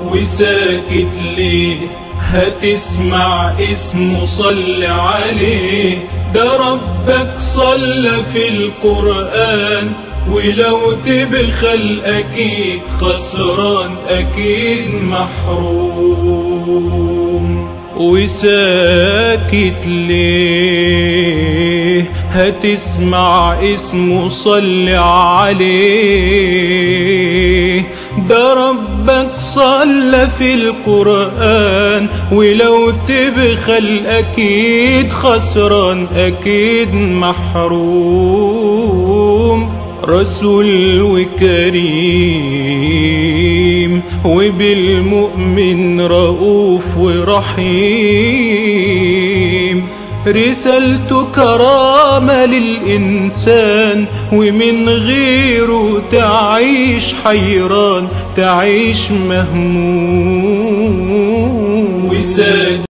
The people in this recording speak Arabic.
وساكت ليه؟ هتسمع اسمه صل عليه، ده ربك صلى في القرآن، ولو تبخل أكيد خسران، أكيد محروم. وساكت ليه؟ هتسمع اسمه صل عليه، ده ربك صلى في القرآن، ولو تبخل أكيد خسران، أكيد محروم. رسول وكريم وبالمؤمن رؤوف ورحيم، رسالته كرامة للإنسان، ومن غيره تعيش حيران، تعيش مهموم.